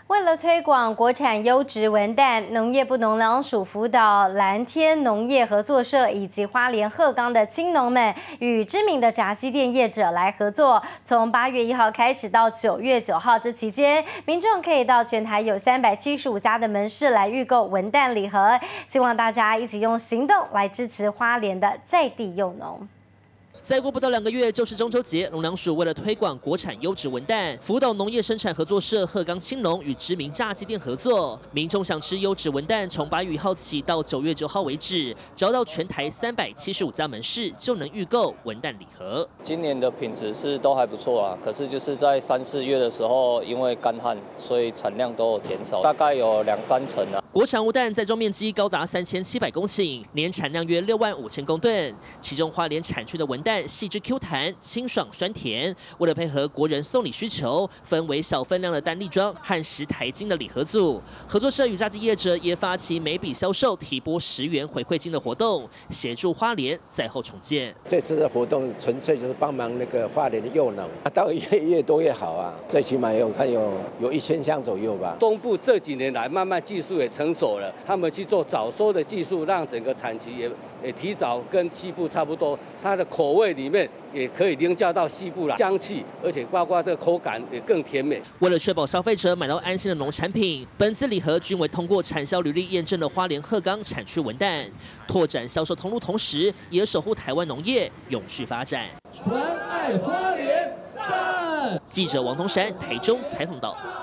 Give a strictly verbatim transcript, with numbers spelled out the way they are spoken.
为了推广国产优质文旦，农业部农粮署辅导蓝天农业合作社以及花莲鹤冈的青农们，与知名的炸鸡店业者来合作。从八月一号开始到九月九号这期间，民众可以到全台有三百七十五家的门市来预购文旦礼盒。希望大家一起用行动来支持花莲的在地幼农。 再过不到两个月就是中秋节，农粮署为了推广国产优质文旦，辅导农业生产合作社鹤冈青农与知名炸鸡店合作。民众想吃优质文旦，从八月一号起到九月九号为止，只要到全台三百七十五家门市就能预购文旦礼盒。 今年的品质是都还不错啊，可是就是在三四月的时候，因为干旱，所以产量都有减少，大概有两三成啊。 国产文旦栽种面积高达三千七百公顷，年产量约六万五千公吨，其中花莲产区的文旦 细致 Q 弹、清爽酸甜。为了配合国人送礼需求，分为小分量的单粒装和十台斤的礼盒组。合作社与炸鸡业者也发起每笔销售提拨十元回馈金的活动，协助花莲灾后重建。 这次的活动纯粹就是帮忙那个花莲的幼农，啊，当然越越多越好啊。最起码有看有有一千箱左右吧。 东部这几年来慢慢技术也成熟了，他们去做早收的技术，让整个产期也也提早跟西部差不多，它的口味里面也可以凌驾到西部了，香气，而且包括这个口感也更甜美。 为了确保消费者买到安心的农产品，本次礼盒均为通过产销履历验证的花莲鹤冈产区文旦，拓展销售通路，同时也守护台湾农业永续发展。 传爱花莲，赞！ 记者王东山台中采访到。